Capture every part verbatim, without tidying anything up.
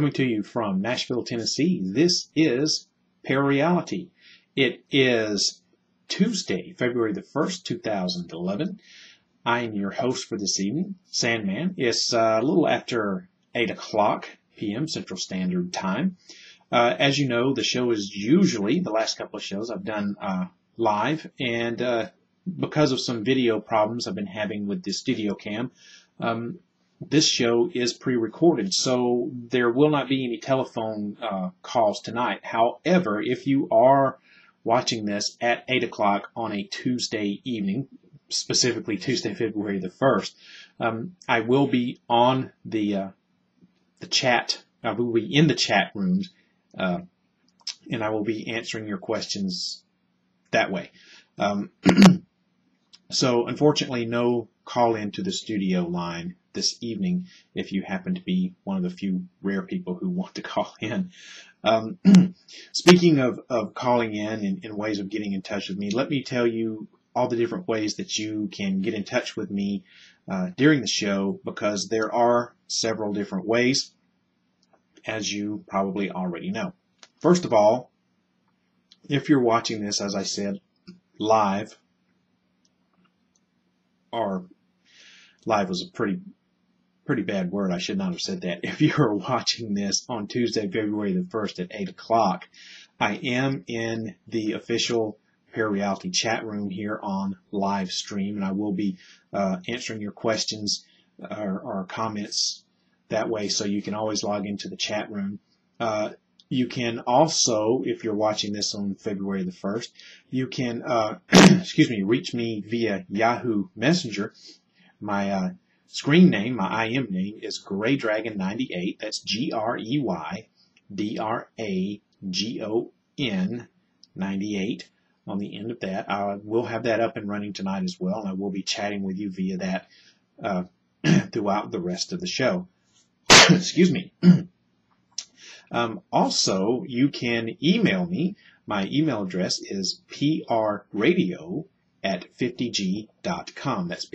coming to you from Nashville, Tennessee. This is Parareality. It is Tuesday, February the first, two thousand eleven. I am your host for this evening, Sandman. It's uh, a little after eight o'clock p m Central Standard Time. Uh, as you know, the show is usually, the last couple of shows I've done uh, live, and uh, because of some video problems I've been having with the studio cam, um, this show is pre-recorded, so there will not be any telephone uh, calls tonight. However, if you are watching this at eight o'clock on a Tuesday evening, specifically Tuesday, February the first, um, I will be on the uh, the chat. I will be in the chat rooms, uh, and I will be answering your questions that way. Um, so, unfortunately, no call in to the studio line this evening if you happen to be one of the few rare people who want to call in. Um, speaking of, of calling in and, and ways of getting in touch with me, let me tell you all the different ways that you can get in touch with me uh, during the show, because there are several different ways, as you probably already know. First of all, if you're watching this, as I said, live, or live was a pretty pretty bad word. I should not have said that. If you're watching this on Tuesday, February the first at eight o'clock, I am in the official Parareality chat room here on live stream, and I will be uh, answering your questions or, or comments that way, so you can always log into the chat room. Uh, you can also, if you're watching this on February the first, you can, uh, excuse me, reach me via Yahoo Messenger. My uh, screen name, my I M name, is Grey Dragon ninety-eight. That's G R E Y D R A G O N ninety-eight on the end of that. I will have that up and running tonight as well, and I will be chatting with you via that uh, throughout the rest of the show. Excuse me. um, also, you can email me. My email address is pradio at fifty g dot com. That's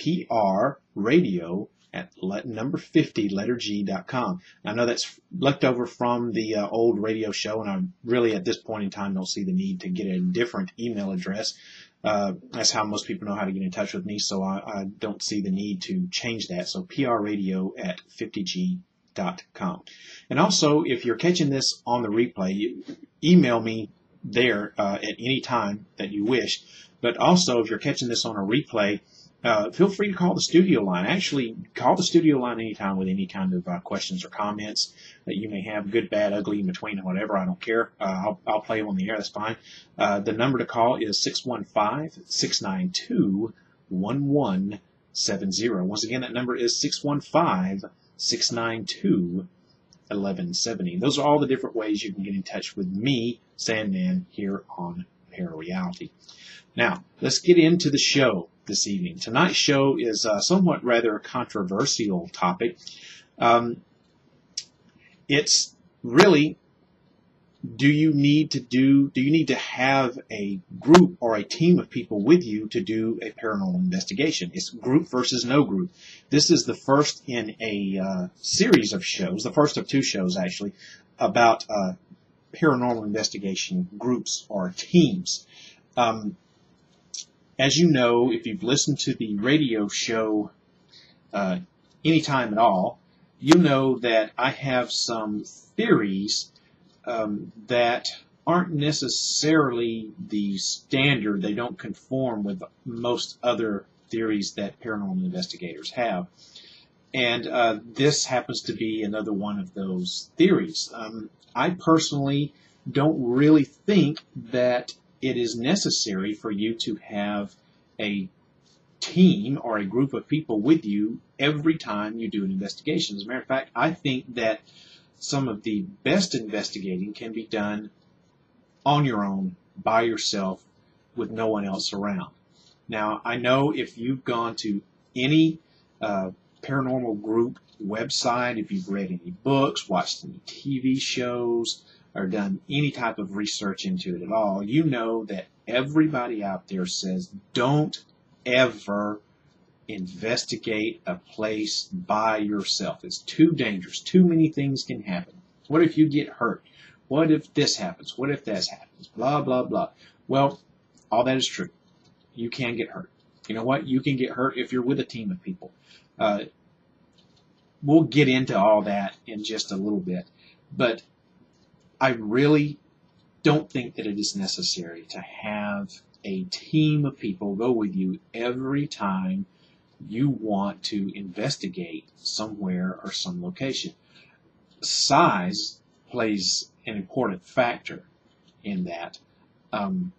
pradio at let, number fifty, letter G dot com. I know that's left over from the uh, old radio show, and I really at this point in time don't see the need to get a different email address. Uh, that's how most people know how to get in touch with me, so I, I don't see the need to change that. So pradio at fifty g dot com. And also, if you're catching this on the replay, you email me there uh, at any time that you wish. But also, if you're catching this on a replay, uh, feel free to call the studio line. Actually, call the studio line anytime with any kind of uh, questions or comments that you may have, good, bad, ugly, in between, whatever. I don't care. Uh, I'll, I'll play them on the air. That's fine. Uh, the number to call is six one five, six nine two, one one seven zero. Once again, that number is six one five, six nine two, one one seven zero. Those are all the different ways you can get in touch with me, Sandman, here on Parareality. Now, let's get into the show this evening. Tonight's show is uh, somewhat rather a controversial topic. Um, it's really, do you need to do, do you need to have a group or a team of people with you to do a paranormal investigation? It's group versus no group. This is the first in a uh, series of shows, the first of two shows actually, about uh, paranormal investigation groups or teams. Um, As you know, if you've listened to the radio show uh, anytime at all, you know that I have some theories um, that aren't necessarily the standard. They don't conform with most other theories that paranormal investigators have. And uh, this happens to be another one of those theories. Um, I personally don't really think that it is necessary for you to have a team or a group of people with you every time you do an investigation. As a matter of fact, I think that some of the best investigating can be done on your own, by yourself, with no one else around. Now, I know if you've gone to any uh, paranormal group website, if you've read any books, watched any T V shows, or done any type of research into it at all, you know that everybody out there says don't ever investigate a place by yourself. It's too dangerous. Too many things can happen. What if you get hurt? What if this happens? What if that happens? Blah, blah, blah. Well, all that is true. You can get hurt. You know what? You can get hurt if you're with a team of people. Uh, we'll get into all that in just a little bit. But I really don't think that it is necessary to have a team of people go with you every time you want to investigate somewhere or some location. Size plays an important factor in that. Um,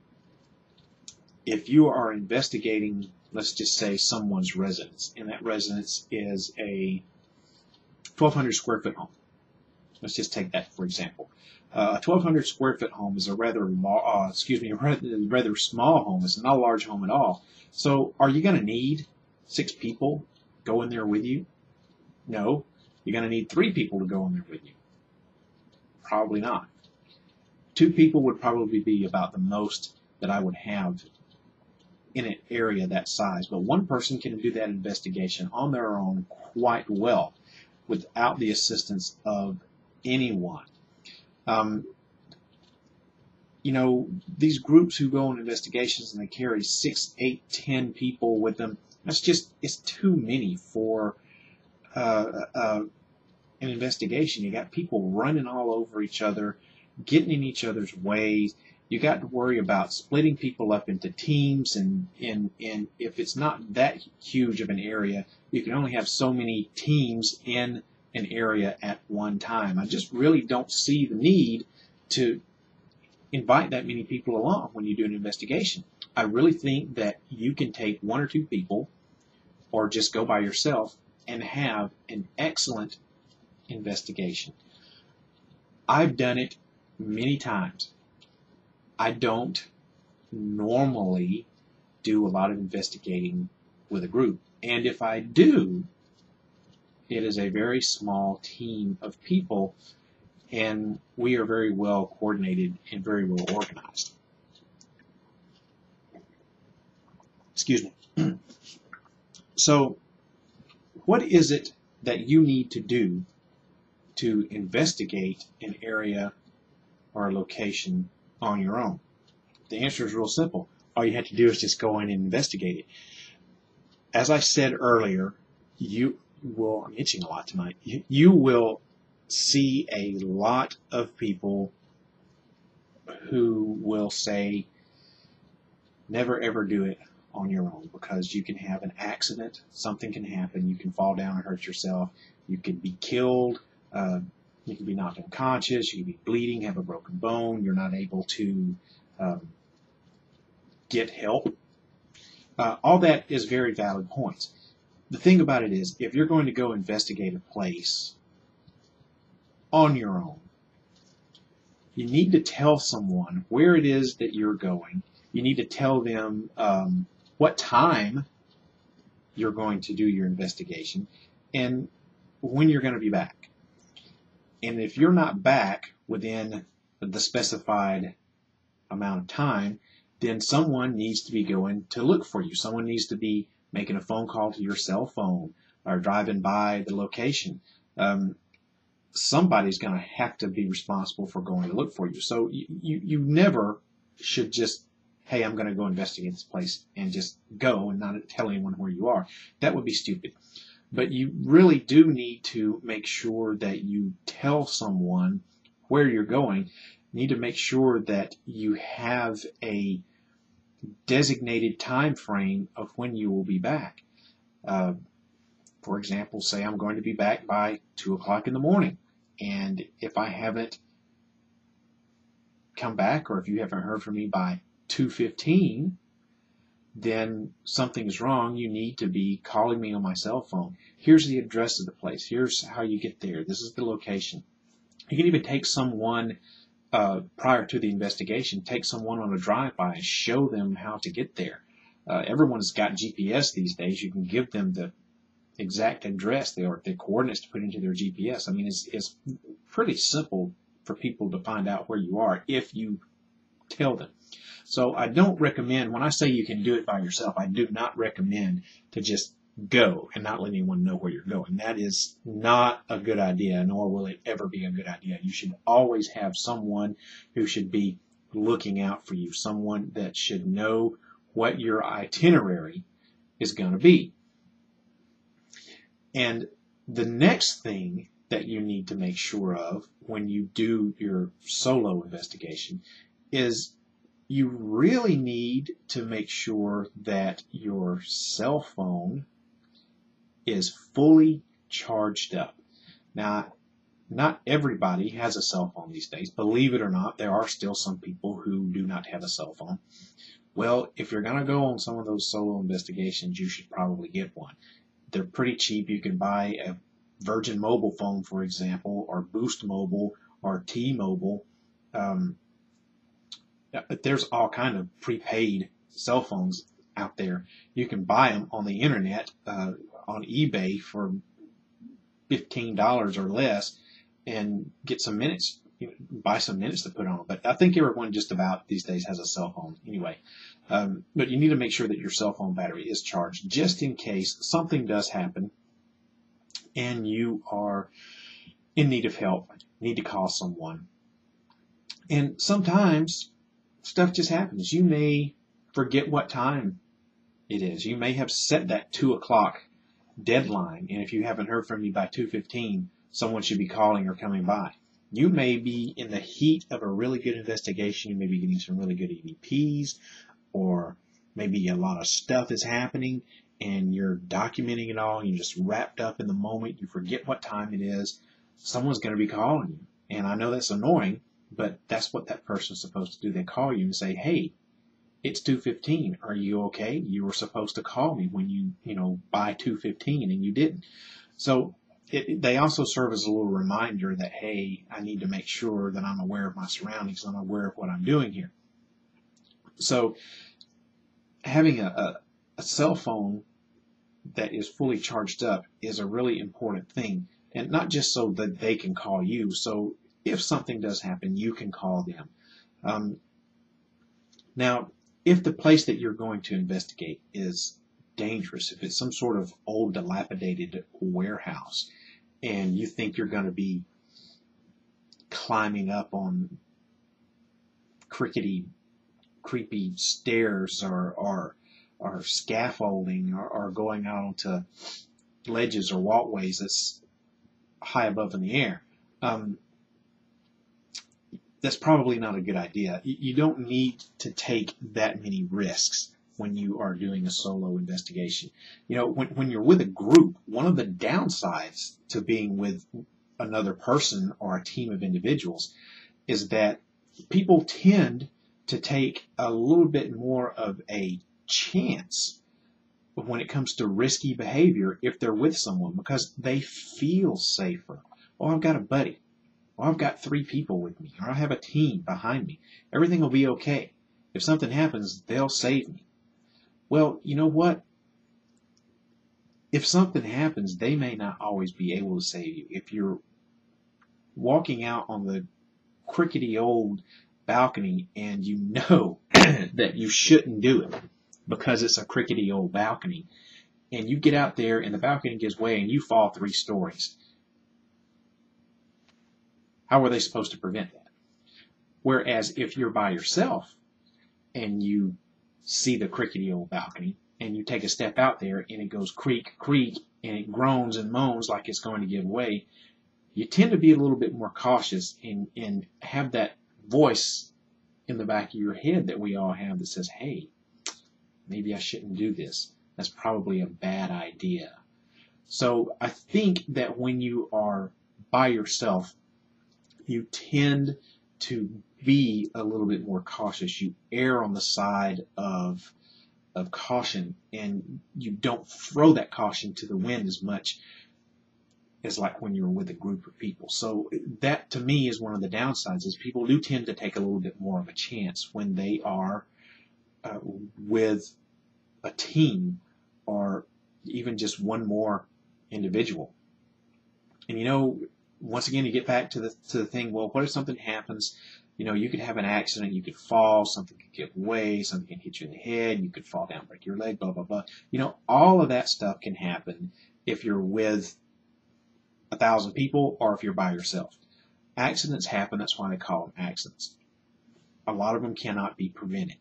if you are investigating, let's just say, someone's residence, and that residence is a twelve hundred square foot home. Let's just take that for example. Uh, a twelve hundred square foot home is a rather, uh, excuse me, a rather, rather small home. It's not a large home at all. So, are you going to need six people go in there with you? No. You're going to need three people to go in there with you. Probably not. Two people would probably be about the most that I would have in an area that size. But one person can do that investigation on their own quite well without the assistance of anyone. Um, you know, these groups who go on investigations and they carry six, eight, ten people with them, that's just, it's too many for uh, uh, an investigation. You got people running all over each other, getting in each other's ways. You got to worry about splitting people up into teams, and, and, and if it's not that huge of an area, you can only have so many teams in an area at one time. I just really don't see the need to invite that many people along when you do an investigation. I really think that you can take one or two people or just go by yourself and have an excellent investigation. I've done it many times. I don't normally do a lot of investigating with a group, and if I do, it is a very small team of people, and we are very well coordinated and very well organized. Excuse me. So, what is it that you need to do to investigate an area or a location on your own? The answer is real simple. All you have to do is just go in and investigate it. As I said earlier, you will, I'm itching a lot tonight, you, you will see a lot of people who will say, never ever do it on your own, because you can have an accident, something can happen, you can fall down and hurt yourself, you can be killed, uh, you can be knocked unconscious, you can be bleeding, have a broken bone, you're not able to um, get help. Uh, all that is very valid points. The thing about it is, if you're going to go investigate a place on your own, you need to tell someone where it is that you're going. You need to tell them um, what time you're going to do your investigation and when you're going to be back. And if you're not back within the specified amount of time, then someone needs to be going to look for you. Someone needs to be making a phone call to your cell phone or driving by the location. Um, somebody's going to have to be responsible for going to look for you. So you, you, you never should just, hey, I'm going to go investigate this place and just go and not tell anyone where you are. That would be stupid. But you really do need to make sure that you tell someone where you're going. You need to make sure that you have a designated time frame of when you will be back. Uh, for example, say I'm going to be back by two o'clock in the morning, and if I haven't come back, or if you haven't heard from me by two fifteen, then something's wrong. You need to be calling me on my cell phone. Here's the address of the place. Here's how you get there. This is the location. You can even take someone Uh, prior to the investigation, take someone on a drive-by and show them how to get there. Uh, everyone's got G P S these days. You can give them the exact address, the, or the coordinates to put into their G P S. I mean, it's, it's pretty simple for people to find out where you are if you tell them. So I don't recommend, when I say you can do it by yourself, I do not recommend to just go and not let anyone know where you're going. That is not a good idea, nor will it ever be a good idea. You should always have someone who should be looking out for you, someone that should know what your itinerary is going to be. And the next thing that you need to make sure of when you do your solo investigation is you really need to make sure that your cell phone is fully charged up. Now, not everybody has a cell phone these days. Believe it or not, there are still some people who do not have a cell phone. Well, if you're going to go on some of those solo investigations, you should probably get one. They're pretty cheap. You can buy a Virgin Mobile phone, for example, or Boost Mobile, or T-Mobile. Um, there's all kind of prepaid cell phones out there. You can buy them on the internet, uh, on eBay for fifteen dollars or less, and get some minutes, you know, buy some minutes to put on. But I think everyone just about these days has a cell phone anyway. Um, but you need to make sure that your cell phone battery is charged, just in case something does happen and you are in need of help, need to call someone. And sometimes stuff just happens. You may forget what time it is. You may have set that two o'clock deadline, and if you haven't heard from me by two fifteen, someone should be calling or coming by. You may be in the heat of a really good investigation. You may be getting some really good E V Ps, or maybe a lot of stuff is happening, and you're documenting it all, and you're just wrapped up in the moment. You forget what time it is. Someone's going to be calling you. And I know that's annoying, but that's what that person's supposed to do. They call you and say, hey, it's two fifteen. Are you okay? You were supposed to call me when you, you know, by two fifteen, and you didn't. So it, they also serve as a little reminder that, hey, I need to make sure that I'm aware of my surroundings. I'm aware of what I'm doing here. So having a, a, a cell phone that is fully charged up is a really important thing. And not just so that they can call you. So if something does happen, you can call them. Um, now, if the place that you're going to investigate is dangerous, if it's some sort of old dilapidated warehouse, and you think you're going to be climbing up on crickety, creepy stairs, or or, or scaffolding, or, or going out onto ledges or walkways that's high above in the air, um, that's probably not a good idea. You don't need to take that many risks when you are doing a solo investigation. You know, when, when you're with a group, one of the downsides to being with another person or a team of individuals is that people tend to take a little bit more of a chance when it comes to risky behavior if they're with someone, because they feel safer. Oh, I've got a buddy. Well, I've got three people with me, or I have a team behind me. Everything will be okay. If something happens, they'll save me. Well, you know what? If something happens, they may not always be able to save you. If you're walking out on the crickety old balcony and you know that you shouldn't do it because it's a crickety old balcony, and you get out there and the balcony gives way and you fall three stories, how are they supposed to prevent that? Whereas if you're by yourself and you see the crickety old balcony and you take a step out there and it goes creak, creak, and it groans and moans like it's going to give way, you tend to be a little bit more cautious and, and have that voice in the back of your head that we all have that says, hey, maybe I shouldn't do this. That's probably a bad idea. So I think that when you are by yourself, you tend to be a little bit more cautious. You err on the side of of caution, and you don't throw that caution to the wind as much as like when you're with a group of people. So that, to me, is one of the downsides, is people do tend to take a little bit more of a chance when they are uh, with a team, or even just one more individual. And you know, once again, you get back to the to the thing, well, what if something happens? You know, you could have an accident, you could fall, something could give way, something can hit you in the head, you could fall down, break your leg, blah, blah, blah. You know, all of that stuff can happen if you're with a thousand people or if you're by yourself. Accidents happen, that's why they call them accidents. A lot of them cannot be prevented.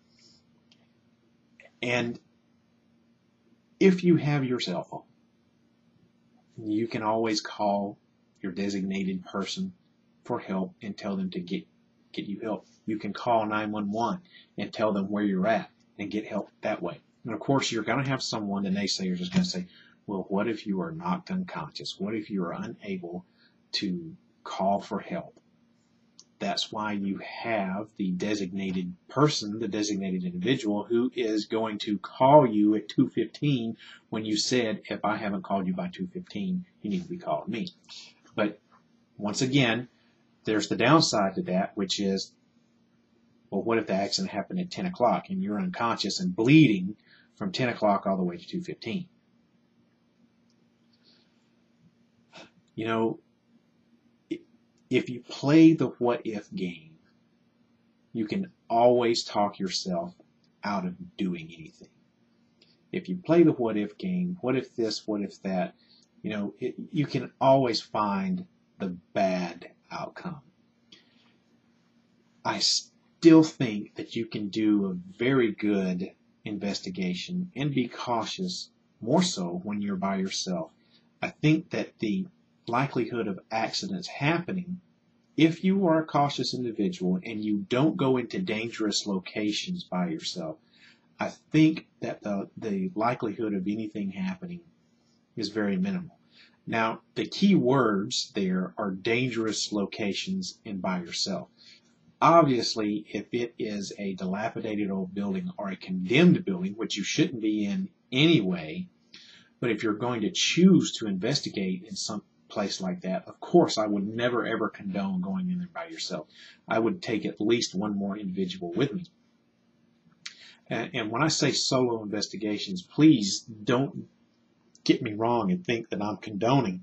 And if you have your cell phone, you can always call your designated person for help and tell them to get get you help. You can call nine one one and tell them where you're at and get help that way. And of course, you're going to have someone, the naysayers, is going to say, well, what if you are knocked unconscious? What if you are unable to call for help? That's why you have the designated person, the designated individual, who is going to call you at two fifteen when you said, if I haven't called you by two fifteen, you need to be calling me. But once again, there's the downside to that, which is, well, what if the accident happened at ten o'clock and you're unconscious and bleeding from ten o'clock all the way to two fifteen? You know, if you play the what if game, you can always talk yourself out of doing anything. If you play the what if game, what if this, what if that, you know, it, you can always find the bad outcome. I still think that you can do a very good investigation and be cautious, more so when you're by yourself. I think that the likelihood of accidents happening, if you are a cautious individual and you don't go into dangerous locations by yourself, I think that the, the likelihood of anything happening is very minimal. Now, the key words there are dangerous locations and by yourself. Obviously, if it is a dilapidated old building or a condemned building, which you shouldn't be in anyway, but if you're going to choose to investigate in some place like that, of course, I would never ever condone going in there by yourself. I would take at least one more individual with me. And, and when I say solo investigations, please don't get me wrong and think that I'm condoning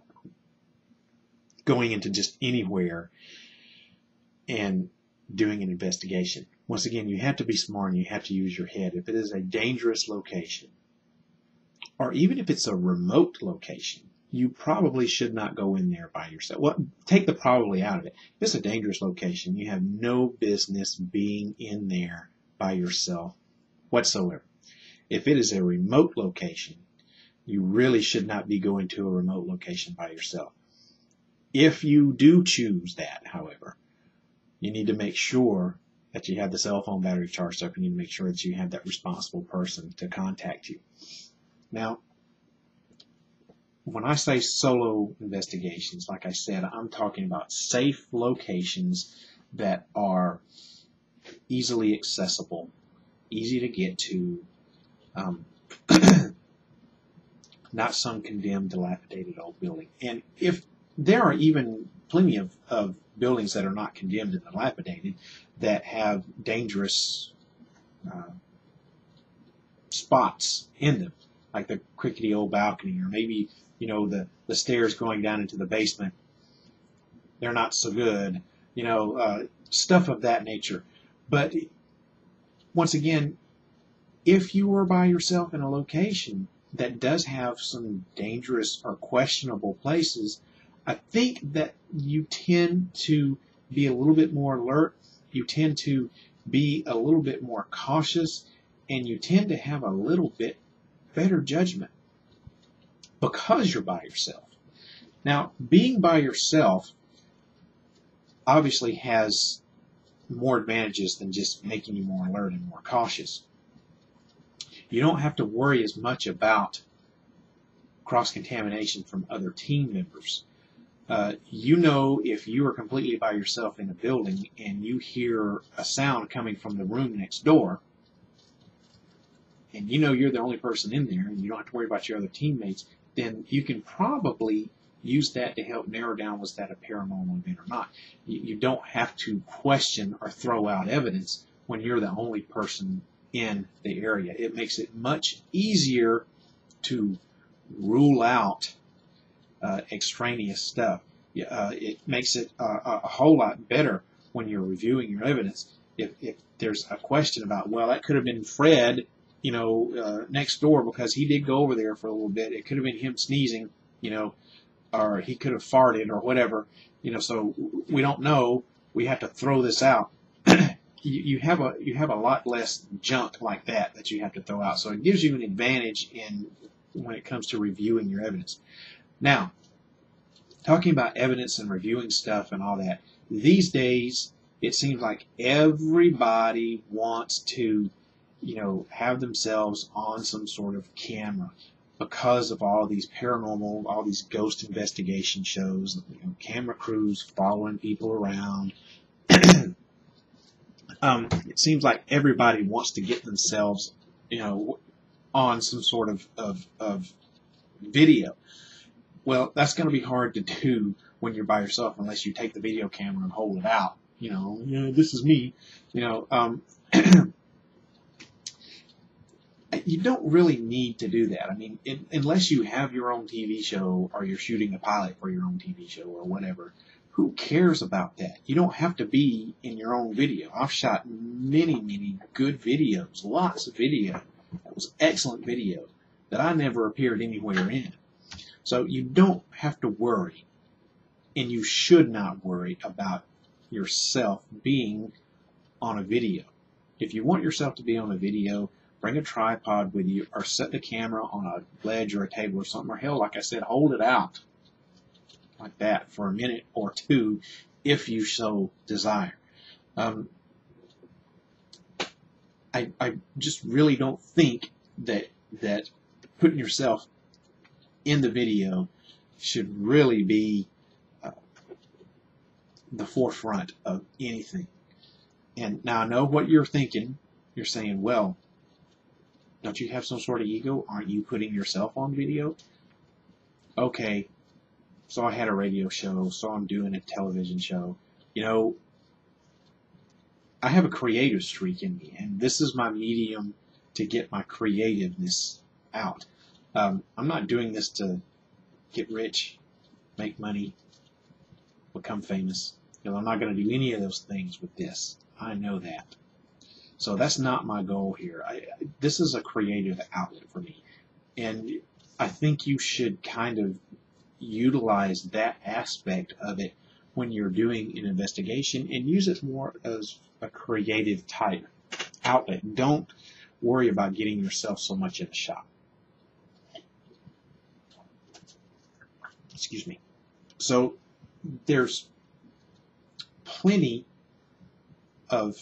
going into just anywhere and doing an investigation. Once again, you have to be smart and you have to use your head. If it is a dangerous location, or even if it's a remote location, you probably should not go in there by yourself. Well, take the probably out of it. If it's a dangerous location, you have no business being in there by yourself whatsoever. If it is a remote location, you really should not be going to a remote location by yourself. If you do choose that, however, you need to make sure that you have the cell phone battery charged up. You need to make sure that you have that responsible person to contact you. Now, when I say solo investigations, like I said, I'm talking about safe locations that are easily accessible, easy to get to, um, not some condemned, dilapidated old building. And if there are even plenty of, of buildings that are not condemned and dilapidated that have dangerous uh, spots in them, like the crickety old balcony, or maybe, you know, the, the stairs going down into the basement, they're not so good, you know, uh, stuff of that nature. But once again, if you are by yourself in a location that does have some dangerous or questionable places, I think that you tend to be a little bit more alert, you tend to be a little bit more cautious, and you tend to have a little bit better judgment because you're by yourself. Now, being by yourself obviously has more advantages than just making you more alert and more cautious. You don't have to worry as much about cross-contamination from other team members. Uh, you know, if you are completely by yourself in a building and you hear a sound coming from the room next door, and you know you're the only person in there and you don't have to worry about your other teammates, then you can probably use that to help narrow down was that a paranormal event or not. You, you don't have to question or throw out evidence when you're the only person in the area. It makes it much easier to rule out uh, extraneous stuff. Uh, it makes it uh, a whole lot better when you're reviewing your evidence, if, if there's a question about, well, that could have been Fred, you know, uh, next door because he did go over there for a little bit. It could have been him sneezing, you know, or he could have farted or whatever, you know, so we don't know. We have to throw this out. you, you have a you have a lot less junk like that that you have to throw out. So it gives you an advantage in when it comes to reviewing your evidence. Now, talking about evidence and reviewing stuff and all that, these days it seems like everybody wants to, you know, have themselves on some sort of camera because of all these paranormal, all these ghost investigation shows, you know, camera crews following people around. um, it seems like everybody wants to get themselves, you know, on some sort of, of, of video. Well, that's going to be hard to do when you're by yourself unless you take the video camera and hold it out. You know, yeah, this is me. You know, um, you don't really need to do that. I mean, it, unless you have your own T V show or you're shooting a pilot for your own T V show or whatever, who cares about that? You don't have to be in your own video. I've shot many, many good videos, lots of video. That was excellent video that I never appeared anywhere in. So you don't have to worry, and you should not worry about yourself being on a video. If you want yourself to be on a video, bring a tripod with you or set the camera on a ledge or a table or something, or hell, like I said, hold it out like that for a minute or two if you so desire. Um, I, I just really don't think that that putting yourself in the video should really be uh, the forefront of anything. And now I know what you're thinking. You're saying, well, don't you have some sort of ego? Aren't you putting yourself on video? Okay, so I had a radio show, so I'm doing a television show. You know, I have a creative streak in me, and this is my medium to get my creativeness out. Um, I'm not doing this to get rich, make money, become famous. You know, I'm not going to do any of those things with this. I know that. So that's not my goal here. I, this is a creative outlet for me. And I think you should kind of utilize that aspect of it when you're doing an investigation and use it more as a creative type outlet. Don't worry about getting yourself so much in a shot. Excuse me. So there's plenty of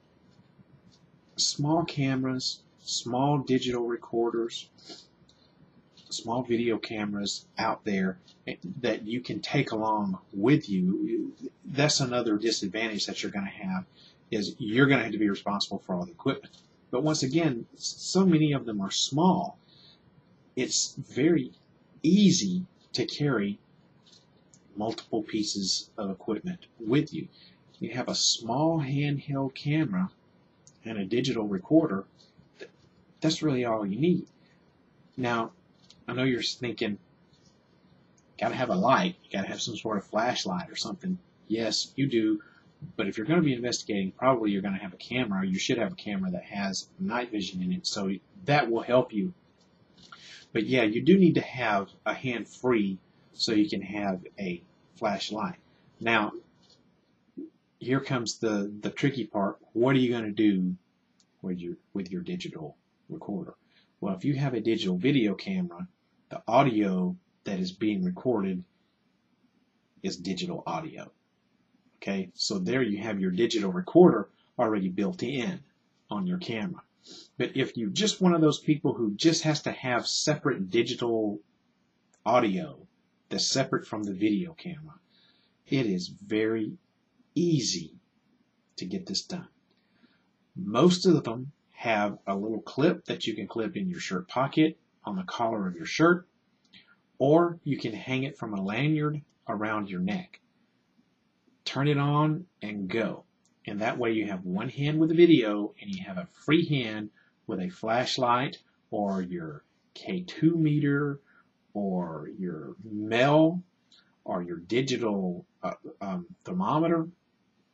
small cameras, small digital recorders, small video cameras out there that you can take along with you. That's another disadvantage that you're going to have, is you're going to have to be responsible for all the equipment. But once again, so many of them are small. It's very easy to carry multiple pieces of equipment with you. You have a small handheld camera and a digital recorder. That's really all you need. Now, I know you're thinking, gotta have a light, you gotta have some sort of flashlight or something. Yes, you do. But if you're going to be investigating, probably you're going to have a camera. You should have a camera that has night vision in it, so that will help you. But yeah, you do need to have a hand free so you can have a flashlight. Now, here comes the, the tricky part. What are you going to do with your, with your digital recorder? Well, if you have a digital video camera, the audio that is being recorded is digital audio. Okay, so there you have your digital recorder already built in on your camera. But if you're just one of those people who just has to have separate digital audio that's separate from the video camera, it is very easy to get this done. Most of them have a little clip that you can clip in your shirt pocket on the collar of your shirt, or you can hang it from a lanyard around your neck. Turn it on and go. And that way you have one hand with the video and you have a free hand with a flashlight or your K two meter or your Mel or your digital uh, um, thermometer.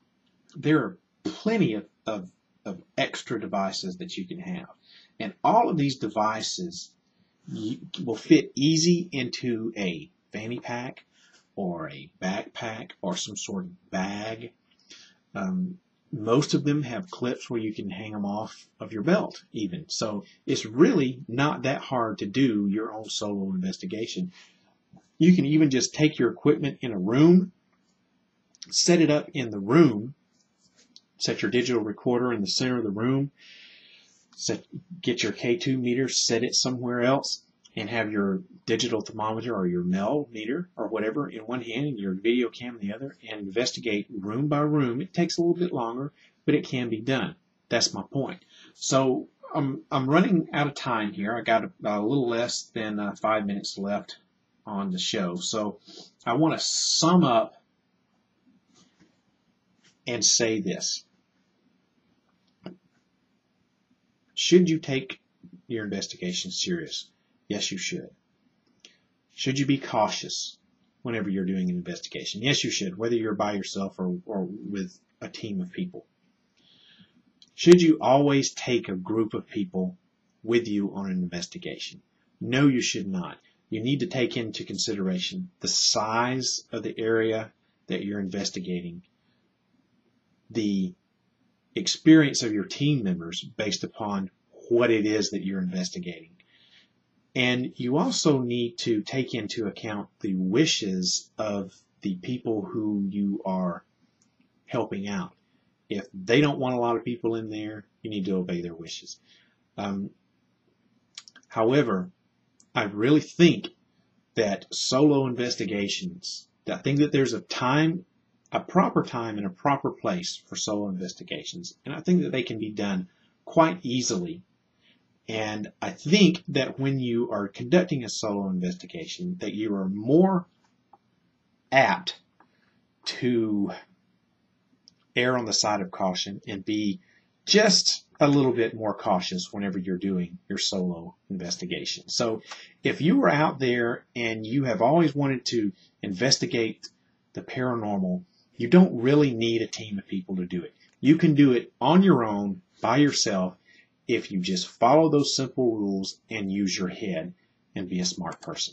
there are plenty of, of, of extra devices that you can have. And all of these devices will fit easy into a fanny pack or a backpack or some sort of bag. Um, most of them have clips where you can hang them off of your belt even. So it's really not that hard to do your own solo investigation. You can even just take your equipment in a room, set it up in the room, set your digital recorder in the center of the room, set, get your K two meter, set it somewhere else, and have your digital thermometer or your Mel meter or whatever in one hand and your video cam in the other, and investigate room by room. It takes a little bit longer, but it can be done. That's my point. So I'm, I'm running out of time here. I got a, a little less than uh, five minutes left on the show. So I want to sum up and say this. Should you take your investigation serious? Yes, you should. Should you be cautious whenever you're doing an investigation? Yes, you should, whether you're by yourself or, or with a team of people. Should you always take a group of people with you on an investigation? No, you should not. You need to take into consideration the size of the area that you're investigating, the experience of your team members based upon what it is that you're investigating. And you also need to take into account the wishes of the people who you are helping out. If they don't want a lot of people in there, you need to obey their wishes. Um, however, I really think that solo investigations, I think that there's a time, a proper time and a proper place for solo investigations. And I think that they can be done quite easily. And I think that when you are conducting a solo investigation, that you are more apt to err on the side of caution and be just a little bit more cautious whenever you're doing your solo investigation. So if you are out there and you have always wanted to investigate the paranormal, you don't really need a team of people to do it. You can do it on your own, by yourself, if you just follow those simple rules and use your head and be a smart person.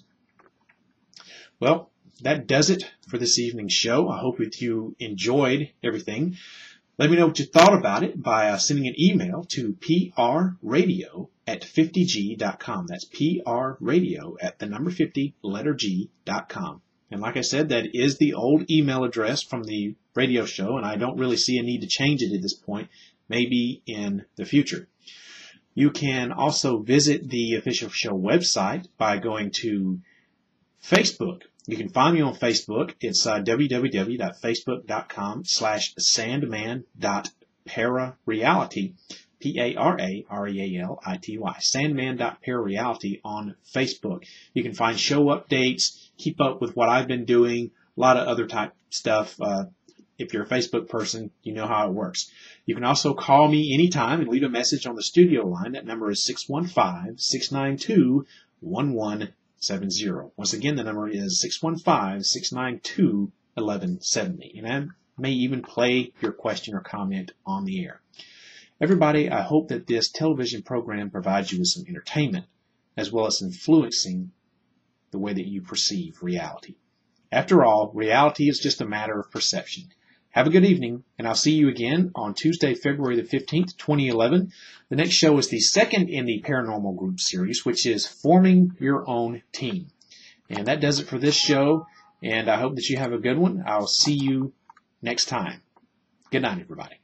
Well, that does it for this evening's show. I hope that you enjoyed everything. Let me know what you thought about it by uh, sending an email to p r radio at fifty g dot com. That's pradio at the number fifty, letter G, dot com. And like I said, that is the old email address from the radio show, and I don't really see a need to change it at this point, maybe in the future. You can also visit the official show website by going to Facebook. You can find me on Facebook. It's uh, w w w dot facebook dot com slash sandman dot parareality, P A R A R E A L I T Y, sandman dot parareality on Facebook. You can find show updates, keep up with what I've been doing, a lot of other type stuff. Uh, if you're a Facebook person, you know how it works. You can also call me anytime and leave a message on the studio line. That number is six one five, six nine two, one one seven zero. Once again, the number is six one five, six nine two, one one seven zero. And I may even play your question or comment on the air. Everybody, I hope that this television program provides you with some entertainment as well as influencing the way that you perceive reality. After all, reality is just a matter of perception. Have a good evening, and I'll see you again on Tuesday, February the fifteenth, twenty eleven. The next show is the second in the Paranormal Group series, which is Forming Your Own Team. And that does it for this show, and I hope that you have a good one. I'll see you next time. Good night, everybody.